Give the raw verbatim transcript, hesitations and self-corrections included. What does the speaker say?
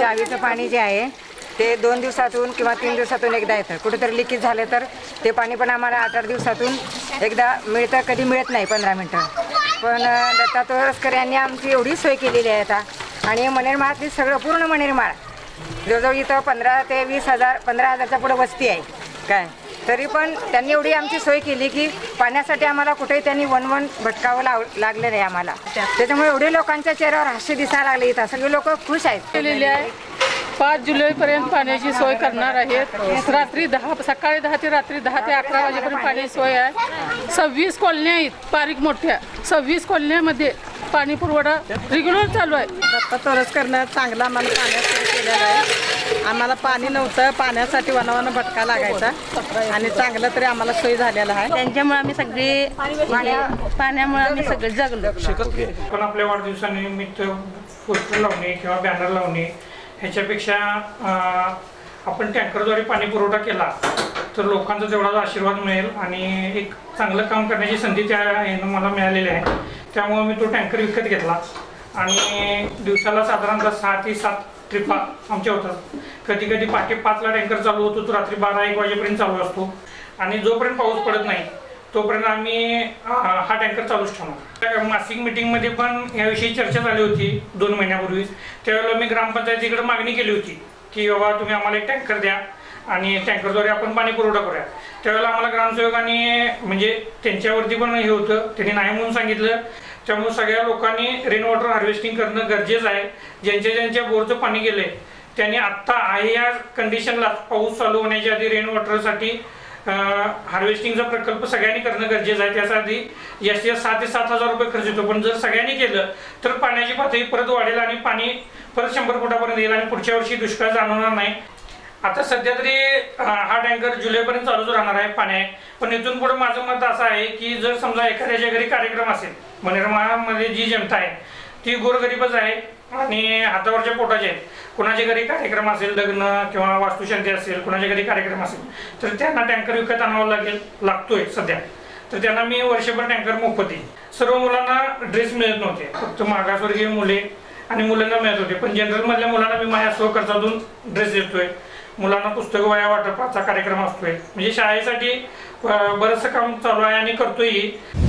चावीचं पाणी जे आहे ते दोन दिवसातून किंवा तीन दिवसातून एकदा येतं. कुठेतरी लिकेज झालं तर ते पाणी पण आम्हाला आठ आठ दिवसातून एकदा मिळतं, कधी मिळत नाही पंधरा मिनटं. पण दत्ता तोरसकर यांनी आमची एवढी सोय केलेली आहे आता. आणि मनेरमाळातली सगळं पूर्ण मनेरमाळ जवळजवळ इथं पंधरा ते वीस हजार पंधरा हजारच्या पुढे वस्ती आहे काय, तरी पण त्यांनी एवढी आमची सोय केली की पाण्यासाठी आम्हाला कुठेही त्यांनी वन वन भटकावं लाव लागलं नाही आम्हाला. त्याच्यामुळे एवढे लोकांच्या चेहऱ्यावर हास्य दिसायला लागले. इथं सगळे लोक खुश आहेत. केलेली आहे. पाच जुलैपर्यंत पाण्याची सोय करणार आहेत. रात्री दहा सकाळी दहा ते रात्री दहा ते अकरा वाजेपर्यंत पाणी सोय आहे. सव्वीस कॉलन्या आहेत बारीक मोठ्या. सव्वीस कॉलन्यामध्ये पाणी पुरवठा रेग्युलर चालू आहे. दत्ता तोरसकरनं चांगला आम्हाला पाण्यात सोय केलेलं आहे. आम्हाला पाणी नव्हतं, पाण्यासाठी वनावनं भटका लागायचा आणि चांगलं तरी आम्हाला सोय झालेला आहे. त्यांच्यामुळे आम्ही सगळे पाण्यामुळे आम्ही सगळे जगलो. पण आपल्या वाढदिवसानिमित्त पोस्टर लावणे किंवा बॅनर लावणे ह्याच्यापेक्षा आपण टँकरद्वारे पाणी पुरवठा केला तर लोकांचा तेवढा आशीर्वाद मिळेल आणि एक चांगलं काम करण्याची संधी त्या यानं मला मिळालेली आहे. त्यामुळे मी तो टँकर विकत घेतला आणि दिवसाला साधारणतः सहा ते सात ट्रिपा आमच्या होतात. कधी कधी पहाटे पाचला टँकर चालू होतो तो रात्री बारा एक वाजेपर्यंत चालू असतो आणि जोपर्यंत पाऊस पडत नाही तोपर्यंत आम्ही हा टँकर चालूच ठेवणार. मासिक मीटिंगमध्ये पण याविषयी चर्चा झाली होती दोन महिन्यापूर्वी. त्यावेळेला मी ग्रामपंचायतीकडे मागणी केली होती की बाबा तुम्ही आम्हाला एक टँकर द्या आणि टँकरद्वारे आपण पाणी पुरवठा करूया. त्यावेळेला आम्हाला ग्रामसेवकांनी म्हणजे त्यांच्यावरती पण हे होतं, त्यांनी नाही म्हणून सांगितलं. त्यामुळे सगळ्या लोकांनी रेन वॉटर हार्वेस्टिंग करणं गरजेचं आहे. ज्यांच्या ज्यांच्या बोरचं पाणी गेले त्यांनी आत्ता आहे या कंडिशनला पाऊस चालू होण्याच्या आधी रेन वॉटरसाठी हार्वेस्टिंगचा प्रकल्प सगळ्यांनी करणं गरजेचं आहे. त्यासाठी जास्तीत जास्त सहा ते सात हजार रुपये खर्च येतो. पण जर सगळ्यांनी केलं तर पाण्याची पातळी परत वाढेल आणि पाणी परत शंभर फुटापर्यंत येईल आणि पुढच्या वर्षी दुष्काळ जाणवणार नाही. आता सध्या तरी हा टँकर जुलैपर्यंत चालूच राहणार आहे पाणी. पण इथून पुढे माझं मत असं आहे की जर समजा एखाद्याच्या घरी कार्यक्रम असेल, मनेरमाळामध्ये जी जनता आहे ती गोरगरीबच आहे आणि हातावरच्या पोटाचे आहेत. कुणाच्या घरी कार्यक्रम असेल, लग्न किंवा वास्तुशांती असेल, कुणाच्या घरी कार्यक्रम असेल तर त्यांना टँकर विकत आणावा लागेल लागतोय सध्या. तर त्यांना मी वर्षभर टँकर मोफत देईन. सर्व मुलांना ड्रेस मिळत नव्हते, फक्त मागासवर्गीय मुले आणि मुलांना मिळत होते. पण जनरलमधल्या मुलांना मी माझ्या स्वखर्चातून ड्रेस देतोय. मुलांना पुस्तक वह्या वाटपाचा कार्यक्रम असतोय. म्हणजे शाळेसाठी बरंचसं काम चालू आहे आणि करतोय.